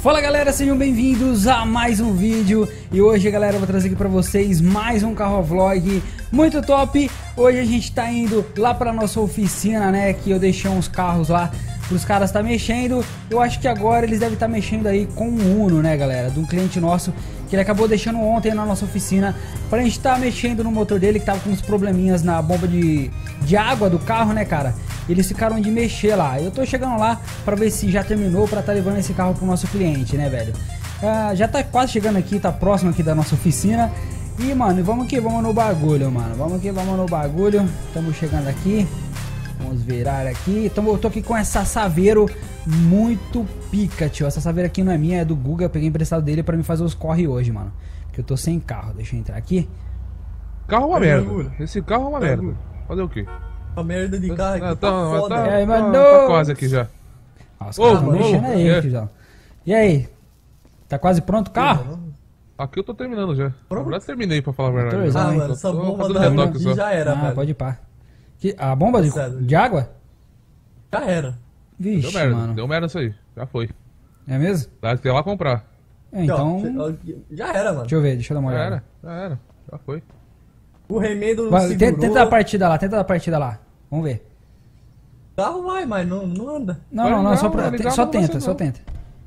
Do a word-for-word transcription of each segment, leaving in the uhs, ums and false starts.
Fala galera, sejam bem-vindos a mais um vídeo. E hoje, galera, eu vou trazer aqui pra vocês mais um carro vlog muito top. Hoje a gente tá indo lá pra nossa oficina, né, que eu deixei uns carros lá os caras tá mexendo. Eu acho que agora eles devem estar tá mexendo aí com o Uno, né, galera, de um cliente nosso que ele acabou deixando ontem na nossa oficina pra gente tá mexendo no motor dele, que tava com uns probleminhas na bomba de, de água do carro, né, cara. Eles ficaram de mexer lá. Eu tô chegando lá pra ver se já terminou, pra tá levando esse carro pro nosso cliente, né, velho. Ah, já tá quase chegando aqui, tá próximo aqui da nossa oficina. E, mano, vamos que vamos no bagulho, mano. Vamos que vamos no bagulho. Estamos chegando aqui. Vamos virar aqui. Então eu tô aqui com essa Saveiro muito pica, tio. Essa Saveiro aqui não é minha, é do Guga. Eu peguei emprestado dele pra me fazer os corre hoje, mano. Porque eu tô sem carro. Deixa eu entrar aqui. Carro é uma merda. Esse carro é uma merda. Fazer o quê? A merda de carro aqui, ah, tá, tá foda. Tá, e aí, mano? tá, tá quase aqui já. Nossa, os caras tão mexendo aí, é. aqui já. E aí? Tá quase pronto o carro? Aqui eu tô terminando já. Pronto? Já terminei, pra falar a verdade. Motorzão, Ah, hein? mano, essa Tô bomba fazendo da retoque aqui só. já era, Ah, velho. pode ir pá. Que, a bomba de, de água? Já era. Vixe, Deu merda, mano. deu merda isso aí. Já foi. É mesmo? Dá que ir lá comprar. É, então... Ó, já era, mano. Deixa eu ver, deixa eu dar uma Já olhada. era, já era. Já foi. O remendo Vai, segurou. tenta, tenta dar a partida lá, tenta dar a partida lá. Vamos ver. O carro vai, mas não, não anda. Não, Vai não, não, ligar, só, pra, vai ligar, só não vai tenta, ser, só não. tenta.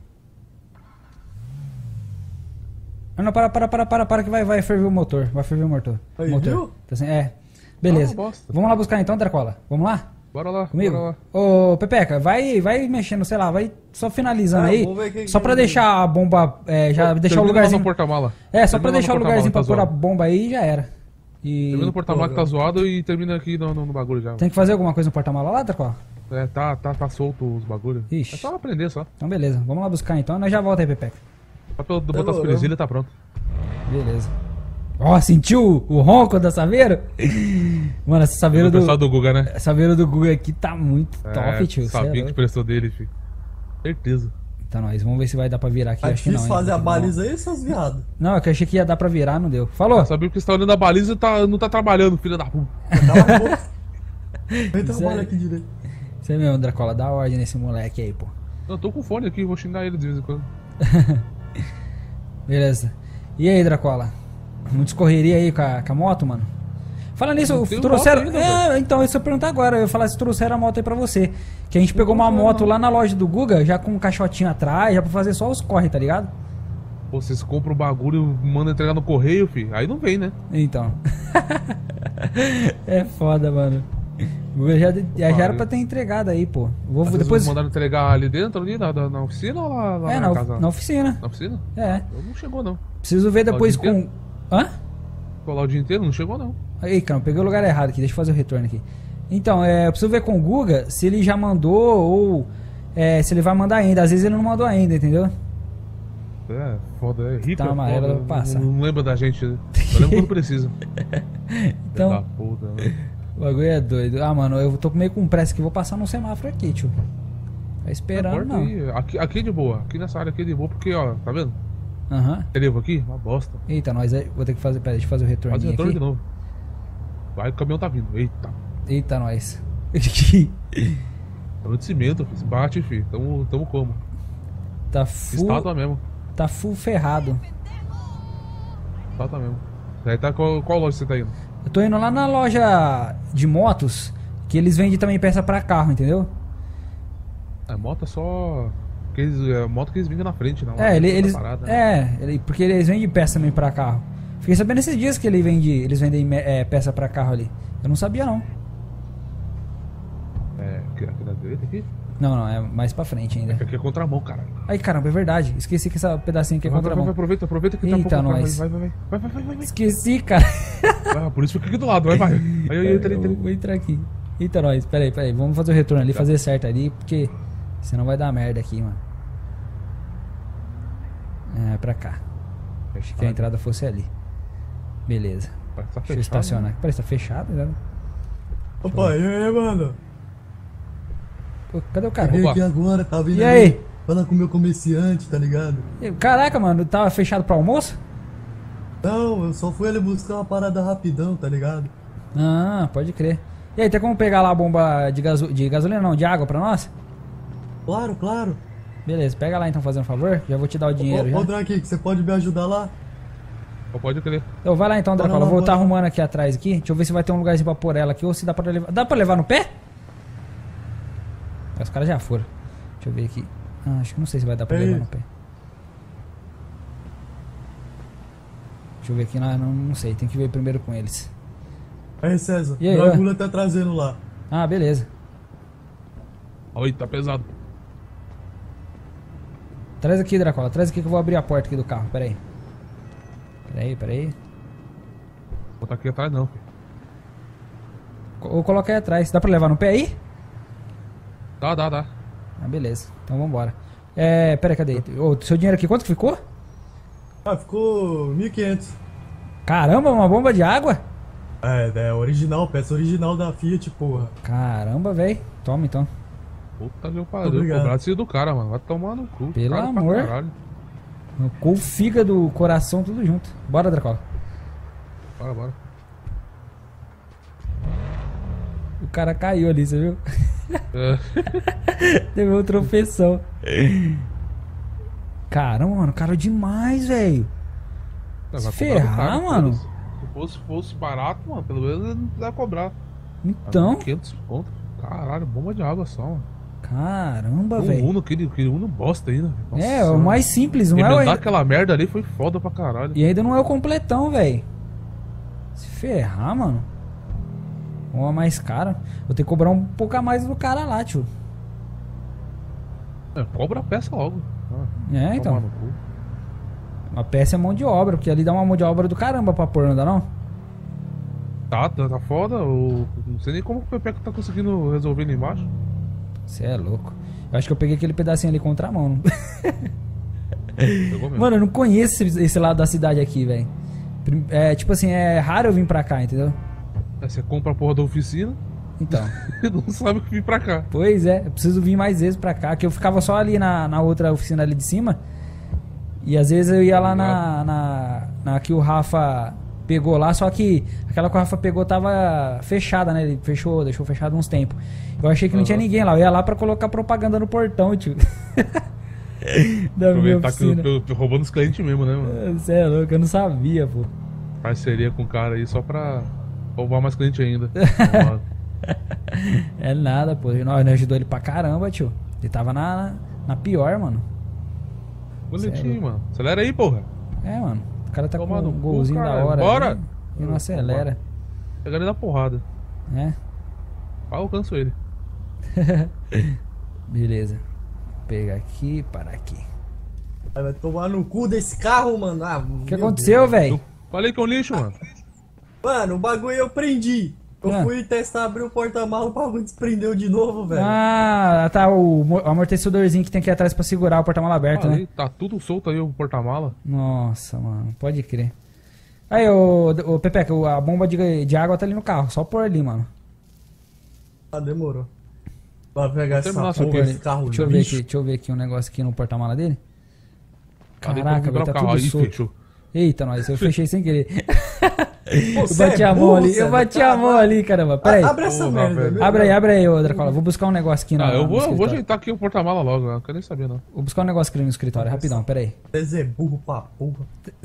Não, não, para, para, para, para, para que vai, vai ferver o motor. Vai ferver o motor. Aí, motor. viu? Tá sem, é. Beleza. Ah, bosta. Vamos lá buscar então, Dracola. Vamos lá? Bora lá, Comigo? bora lá. Ô, Pepeca, vai, vai mexendo, sei lá, vai só finalizando Ah, aí. vamos ver que- Só pra que- deixar a bomba, é, já Ô, deixar o termina lá lugarzinho. no porta-mala. É, só pra Termina lá deixar o no lugarzinho pra porta-mala pôr que a tá zoado. bomba aí já era. E Termina no porta-mala que tá zoado e termina aqui no, no, no bagulho já. tem que fazer alguma coisa no porta-mala lá, Dracola? É, tá, tá, tá solto os bagulhos. Ixi. É só aprender só. Então beleza, vamos lá buscar então, nós já volta aí, Pepeca. Só pra eu botar as Demorou. presilhas e tá pronto. Beleza. Ó, sentiu o ronco da Saveiro? Mano, essa Saveiro O pessoal do... do Guga, né? Essa Saveiro do Google aqui tá muito top, É, tio. cê é sabia que louco. prestou dele, filho. Certeza. Tá, nós, vamos ver se vai dar pra virar aqui. É Acho que não. difícil hein? fazer a Não. baliza aí, seus viados. Não, é que eu achei que ia dar pra virar, não deu. Falou? Sabia que você tá olhando a baliza e tá, não tá trabalhando, filho da puta. Vem trabalhar aqui direito. Você mesmo, Dracola, dá ordem nesse moleque aí, pô. Eu tô com fone aqui, vou xingar ele de vez em quando. Beleza. E aí, Dracola? Muita escorreria aí com a, com a moto, mano? Fala nisso, Não tenho trouxeram... moto ainda, é, então, isso eu ia perguntar agora. Eu ia falar se trouxeram a moto aí pra você. Que a gente pegou uma moto lá na loja do Guga, já com um caixotinho atrás, já pra fazer só os corre, tá ligado? Pô, vocês compram o bagulho e mandam entregar no correio, filho. Aí não vem, né? Então. É foda, mano. Eu já, já, já era pra ter entregado aí, pô. Vou Às vezes depois. mandaram entregar ali dentro, ali na, na, na oficina ou lá, lá É, na, na, casa? na oficina. Na oficina? É. Eu não chegou, não. Preciso ver depois Ó, o dia com. Hã? Ficou lá o dia inteiro, não chegou, não. Aí, cara, peguei o lugar errado aqui. Deixa eu fazer o retorno aqui. Então, é, eu preciso ver com o Guga se ele já mandou ou é, se ele vai mandar ainda. Às vezes ele não mandou ainda, entendeu? É, foda, é rico. Tá é amarelo, foda, passa. Não, não lembra da gente, né? Eu lembro quando precisa. Então, Da puta, né? o bagulho é doido. Ah, mano, eu tô meio com pressa que vou passar no semáforo aqui, tio. Tá esperando, Importa não. aí. Aqui, aqui é de boa. Aqui nessa área aqui é de boa, porque, ó, tá vendo? Aham. Relevo aqui? Uma bosta. Eita, nós aí. Vou ter que fazer. Pera, deixa eu fazer o retorno Faz o retorno aqui. de novo. Vai, o caminhão tá vindo. Eita. Eita, nós. Tamo de cimento, filho. Se bate, filho. Tamo, tamo como? Tá full. Estátua mesmo. Tá full ferrado. Estátua mesmo. Aí tá, qual, qual loja você tá indo? Eu tô indo lá na loja de motos, que eles vendem também peça pra carro, entendeu? É, moto é só... Que eles, é moto que eles vendem na frente, não. É, ele, eles. Parada, né? É, ele, porque eles vendem peça também pra carro. Fiquei sabendo esses dias que ele vende, eles vendem é, peça pra carro ali. Eu não sabia não. É, aqui, aqui na direita aqui? Não, não, é mais pra frente ainda. Aqui é contramão, caralho. Ai, caramba, é verdade. Esqueci que esse pedacinho aqui é Vai, vai, vai, contramão. aproveita, aproveita que Eita, tá um pouco atrás. nós. Vai, vai, vai, vai, vai, vai, vai, vai. Esqueci, cara. Ah, por isso fica aqui do lado, vai, vai. Aí, aí, entra, Eu entra. vou entrar aqui. Eita, nós. Pera aí, pera aí. Vamos fazer o retorno ali, fazer certo ali, porque senão vai dar merda aqui, mano. É, pra cá. Achei que a entrada fosse ali. Beleza. Parece que tá Deixa eu fechado, estacionar né? aqui. Parece que tá fechado, né? Opa, e aí, mano? Pô, cadê o cara? Cheguei Opa. aqui agora, tá vindo E aí? Falando com o meu comerciante, tá ligado? Caraca, mano, tava fechado pra almoço? Não, eu só fui ali buscar uma parada rapidão, tá ligado? Ah, pode crer. E aí, tem como pegar lá a bomba de, gaso... de gasolina, não, de água pra nós? Claro, claro. Beleza, pega lá então, fazendo um favor. Já vou te dar o dinheiro Ô, já. ô Drake, você pode me ajudar lá? Só pode querer. Então vai lá então, Bora Dracola. lá, Eu vou estar bora lá. arrumando aqui atrás aqui. Deixa eu ver se vai ter um lugarzinho pra pôr ela aqui ou se dá pra levar. Dá pra levar no pé? Os caras já foram. Deixa eu ver aqui. Ah, acho que não sei se vai dar pra Ei. levar no pé. Deixa eu ver aqui, não, não, não sei. Tem que ver primeiro com eles. Aí, César, E aí, o ó? Dragula tá trazendo lá. Ah, beleza. Oi, tá pesado. Traz aqui, Dracola. Traz aqui que eu vou abrir a porta aqui do carro. Pera aí. Pera aí, pera aí. Vou botar aqui atrás não, filho. Ou coloca aí atrás. Dá pra levar no pé aí? Dá, dá, dá. Ah, beleza. Então vambora. É, pera aí, cadê? Ô, seu dinheiro aqui, quanto que ficou? Ah, ficou mil e quinhentos. Caramba, uma bomba de água? É, é original, peça original da Fiat, porra. Caramba, velho. Toma então. Puta que pariu. Obrigado. Cobrar esse do cara, mano. Vai tomar no cu. Pelo Cara pra amor. caralho. Com o fígado, coração, tudo junto. Bora, Dracola. Bora, bora. O cara caiu ali, você viu? É. Teve uma tropeção. Caramba, mano, cara demais, velho. Vai Se cobrar do ferrar, cara, mano. foda-se. Se fosse, fosse barato, mano, pelo menos ele vai cobrar. Então, quinhentos conto. Caralho, bomba de água só, mano. caramba, Um velho. Uno, aquele, aquele Uno bosta ainda. Nossa É, o Senhora. mais simples, não é Emendar o... aquela merda ali foi foda pra caralho. E ainda não é o completão, velho. Se ferrar, mano. Uma mais cara. Vou ter que cobrar um pouco a mais do cara lá, tio. É, cobra a peça logo. Ah, É, tomar então. no cu. Uma peça é mão de obra, porque ali dá uma mão de obra do caramba pra pôr, não dá não? Tá, tá, tá foda. Eu não sei nem como o Pepeco tá conseguindo resolver ali embaixo. Você é louco. Eu acho que eu peguei aquele pedacinho ali contramão. Não? Pegou mesmo. Mano, eu não conheço esse, esse lado da cidade aqui, velho. É, tipo assim, é raro eu vir pra cá, entendeu? Aí você compra a porra da oficina Então. e não sabe o que vir pra cá. Pois é, eu preciso vir mais vezes pra cá, que eu ficava só ali na, na outra oficina ali de cima. E às vezes eu ia lá na, na, na que o Rafa pegou lá, só que aquela que o Rafa pegou tava fechada, né? Ele fechou, deixou fechado uns tempos. Eu achei que não Uhum. tinha ninguém lá, eu ia lá pra colocar propaganda no portão, tio. Da minha Aproveitar que oficina. eu, eu, eu roubando os clientes mesmo, né, mano? Você é louco, eu não sabia, pô. Parceria com o cara aí só pra roubar mais cliente ainda. É nada, pô. Nós nós ajudou ele pra caramba, tio. Ele tava na, na pior, mano. Bonitinho, mano. Acelera aí, porra. É, mano. O cara tá Toma com no um cu, golzinho da caralho. hora. Bora! ali E não acelera. Pega ele na porrada. É. Ah, eu alcanço ele. Beleza. Vou pegar aqui, parar aqui. Aí vai tomar no cu desse carro, mano. Ah, O que aconteceu, velho? Falei que é um lixo, mano. Mano, o bagulho eu prendi. Eu Ah. fui testar abrir o porta-malas, o bagulho desprendeu de novo, velho. Ah, tá. O, mo- o amortecedorzinho que tem aqui atrás pra segurar o porta-mala aberto, Falei, né? tá tudo solto aí o porta-mala. Nossa, mano. Pode crer. Aí, ô, ô Pepeca, o- a bomba de, de água tá ali no carro. Só pôr ali, mano. Ah, demorou. Vai pegar essa terminar essa porra, porra esse carro Deixa eu ver lixo. aqui, deixa eu ver aqui um negócio aqui no porta-mala dele. Falei pra Caraca, vibrar velho, tá o carro tudo aí, solto. fechou. Eita, nós, eu fechei sem querer. Eu Você bati é a mão burro, ali, eu César, bati tá? a mão ali, caramba. Pera aí. Ah, abre essa Porra, merda, velho. meu Abre aí, Deus. abre aí, ô Dracola. Vou buscar um negócio aqui na, Ah, eu no vou, eu vou escritório. ajeitar aqui o porta-mala logo, eu não quero nem saber não. Vou buscar um negócio aqui no escritório, rapidão, pera aí. César é burro pra porra.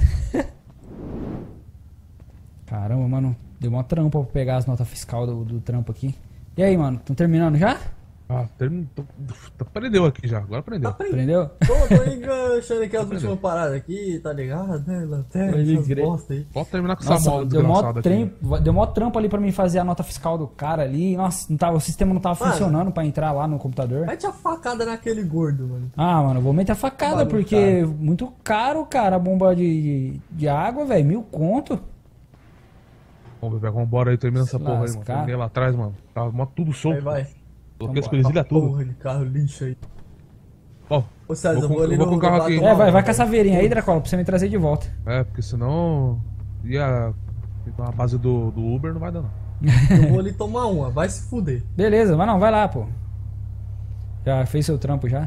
Caramba, mano, deu uma trampa pra pegar as notas fiscais do, do trampo aqui. E aí, mano, tão terminando já? Ah, terminou. Prendeu aqui já, agora prendeu. Aprendeu? Tô, tô enganchando aqui as últimas paradas aqui, tá ligado? Né? Lanterna, Pode essas crer. bosta aí. Pode terminar com essa Nossa, mola deu mó, desgraçada aqui. trem, deu mó trampo ali pra mim fazer a nota fiscal do cara ali. Nossa, não tava, o sistema não tava Mano. funcionando pra entrar lá no computador. Mete a facada naquele gordo, mano. Ah, mano, eu vou meter a facada, Bagulho porque muito caro, cara, a bomba de, de, de água, velho, mil conto. Vamos, Bebê, vambora aí, termina essa Se porra aí, mano. lascar. Terminei lá atrás, mano. Tava mó tudo solto. Aí vai. Coloquei as Vambora. presilhas tudo. Porra de carro lixo aí. Ó, Ô César, Vou eu com- vou ali eu vou no com o carro no aqui. lado É, do vai, vai mal, com essa veirinha aí, Dracola, pra você me trazer de volta. é, porque senão ia ficar na base do, do Uber, não vai dar não. Eu vou ali tomar uma, vai se fuder. Beleza, mas não, vai lá, pô. Já fez seu trampo já?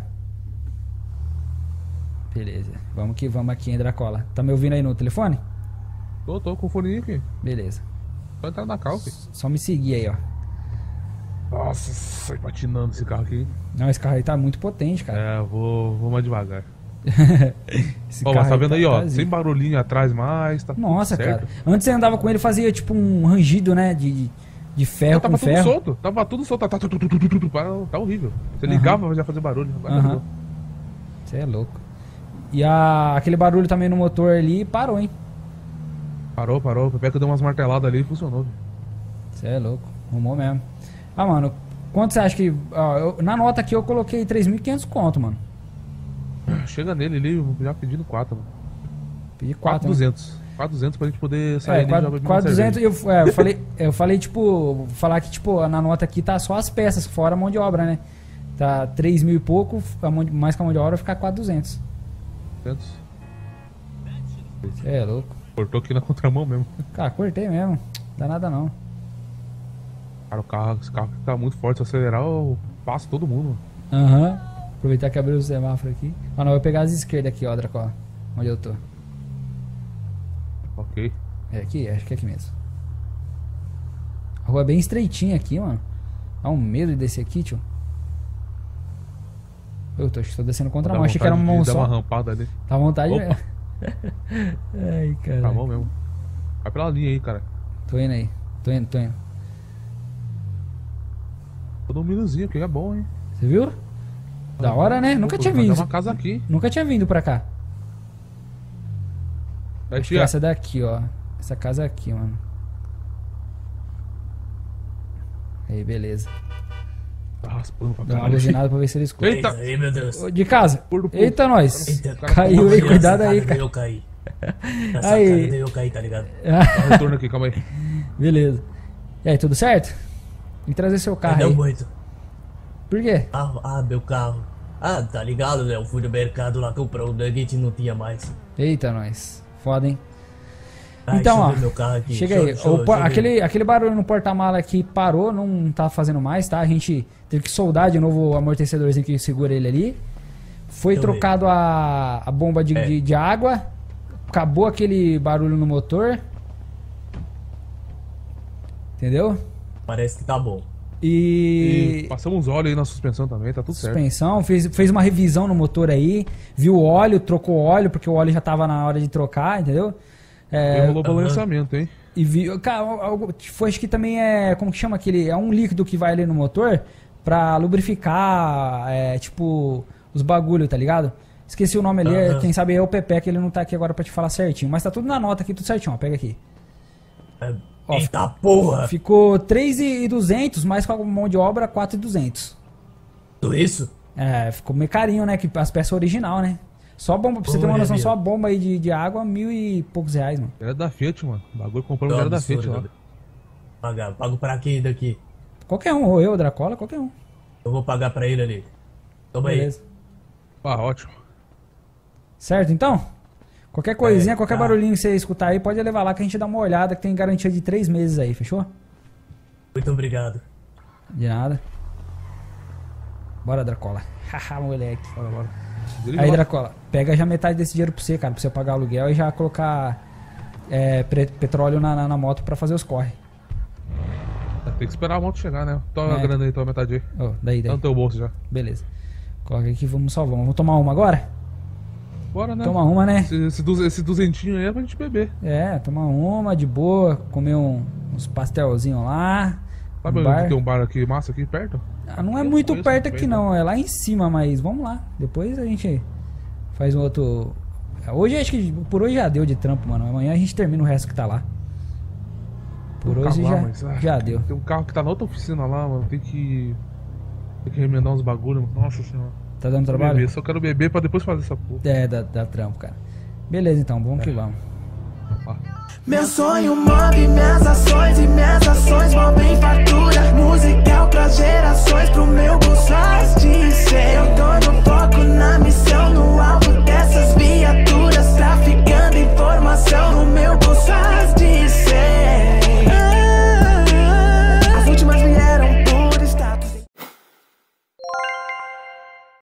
Beleza, vamos que vamos aqui, hein, Dracola. Tá me ouvindo aí no telefone? Tô, tô com o fone aqui. Beleza. Só entrar na cal, filho. Só me seguir aí, ó. Nossa, sai patinando esse carro aqui. Não, esse carro aí tá muito potente, cara. É, eu vou, vou mais devagar. Esse Ó, carro mas tá vendo aí, ó, tá sem barulhinho atrás mais, tá tudo Nossa, certo. cara. Antes você andava com ele, fazia tipo um rangido, né? De, de ferro Não, tava com tudo ferro. solto, tava tudo solto, tá, tá, tá, tá, tá, tá, tá, tá horrível. Você ligava, já fazia barulho. Aham. Você é louco. E a, aquele barulho também no motor ali parou, hein? Parou, parou. O Pepeca deu umas marteladas ali e funcionou. Você é louco. Arrumou mesmo. Ah, mano, quanto você acha que... Ó, eu- na nota aqui eu coloquei três mil e quinhentos conto, mano. Chega nele ali, já pedindo quatro, mano. Pedi quatro quatro, mil e né? duzentos. quatro mil e duzentos pra gente poder sair É, ali e já quatro- beber uma quatro mil e duzentos. cerveja. Eu, é, eu falei, eu falei, tipo, falar que, tipo, na nota aqui tá só as peças, fora a mão de obra, né? Tá três mil e pouco, a mão de- mais que a mão de obra, fica quatro mil e duzentos. duzentos. Você é louco. Cortou aqui na contramão mesmo. Cara, cortei mesmo. Dá nada não. Cara, o carro, esse carro tá muito forte. Se acelerar, eu passo todo mundo. Aham. Aproveitar que abriu o semáforo aqui. Ah, não, eu vou pegar as esquerdas aqui, ó, Draco. Onde eu tô. Ok. É aqui? Acho que é aqui mesmo. A rua é bem estreitinha aqui, mano. Dá um medo de descer aqui, tio. Eu tô, acho que tô descendo contra a Dá mão. Achei que era uma vontade mão de dar uma só. rampada ali. Dá vontade Opa. mesmo. Ai, cara. Tá bom mesmo. Vai pela linha aí, cara. Tô indo aí. Tô indo, tô indo. Todo um minuzinho, que é bom, hein? Você viu? Da hora, né? Nunca tinha Vai dar vindo. uma casa aqui. Nunca tinha vindo pra cá. Aí, Acho que tia. essa daqui, ó. Essa casa aqui, mano. Aí, beleza. Tá raspando pra Dá uma caralho. buzinada pra ver se ele escuta. Eita! Aí, meu Deus. Ô, de casa. Por do pulo. Eita, nós. Eita, Caiu aí, Nossa, cuidado aí, sacada cara. deu Eu caí. Na Aí. sacada deu eu caí, tá ligado? Dá um retorno aqui, calma aí. Beleza. E aí, tudo certo? Tem que trazer seu carro Deu aí. muito. Por quê? Ah, ah, meu carro. Ah, tá ligado, né? Eu fui no mercado lá comprar um nugget e não tinha mais. Eita, nós. Foda, hein? Ai, Então, deixa eu ó. ver meu carro aqui. Chega Deixa aí. eu- deixa eu- O po- deixa eu ver. aquele, aquele barulho no porta-mala aqui parou, não tá fazendo mais, tá? A gente teve que soldar de novo o amortecedorzinho que segura ele ali. Foi Deixa eu trocado a, a bomba de, É. de, de água. Acabou aquele barulho no motor. Entendeu? Parece que tá bom. E, E passamos uns óleos aí na suspensão também, tá tudo certo. suspensão, fez, fez uma revisão no motor aí, viu o óleo, trocou o óleo, porque o óleo já tava na hora de trocar, entendeu? É, E rolou balanceamento, hein? e viu, cara, algo, foi, acho que também é, como que chama aquele, é um líquido que vai ali no motor pra lubrificar, é, tipo, os bagulho, tá ligado? Esqueci o nome ali, é, Aham. quem sabe é o Pepe, que ele não tá aqui agora pra te falar certinho, mas tá tudo na nota aqui, tudo certinho, ó, pega aqui. É, Ó, Eita porra! Ficou três mil e duzentos, mais com a mão de obra quatro mil e duzentos. Tudo isso? É, ficou meio carinho, né? Que as peças original, né? Só a bomba, pra você ter uma Olha, noção, meu. só a bomba aí de, de água, mil e poucos reais, mano. Era da Fiat, mano. O bagulho compramos Tá era da absurdo, Fiat lá. né? Pagar. Pago pra quem daqui? Qualquer um, ou eu, Dracola, qualquer um. Eu vou pagar pra ele ali. Toma Beleza. Ah, ótimo. Certo, então? Qualquer coisinha, É, qualquer tá. barulhinho que você escutar aí, pode levar lá que a gente dá uma olhada, que tem garantia de três meses aí, fechou? aí. Muito obrigado. De nada. Bora, Dracola. Haha, moleque. Bora, bora. Dirige Aí, lá. Dracola, pega já metade desse dinheiro pra você, cara, pra você pagar aluguel e já colocar é, pre- petróleo na, na, na moto pra fazer os corre. Tem que esperar a moto chegar, né? Toma É. a grana aí, toma metade aí. Ó, daí, Tá daí. no teu bolso já. Beleza. Coloca aqui, vamos salvar. Vamos tomar uma agora? Bora, né? Toma uma, né? Esse, esse, duze- esse duzentinho aí é pra gente beber. É, tomar uma de boa, comer um- uns pastelzinhos lá. Sabe no onde bar. tem um bar aqui massa aqui perto? Ah, não é Eu não muito conheço perto muito aqui bem, não, é lá em cima, mas vamos lá. Depois a gente faz um outro. Hoje acho que por hoje já deu de trampo, mano. Amanhã a gente termina o resto que tá lá. Por Tem um hoje carro lá, já, mas, ah, já deu. Tem um carro que tá na outra oficina lá, mano. Tem que. Tem que remendar uns bagulho, mano. Nossa senhora. Tá dando Quero trabalho? beber, só quero beber pra depois fazer essa porra. É, dá, dá trampo, cara. Beleza então, vamos que vamos. Ah. Meu sonho move minhas ações e minhas ações movem fatura. Musical pras gerações, pro meu bolso as de ser. Eu tô no foco, na missão, no alvo.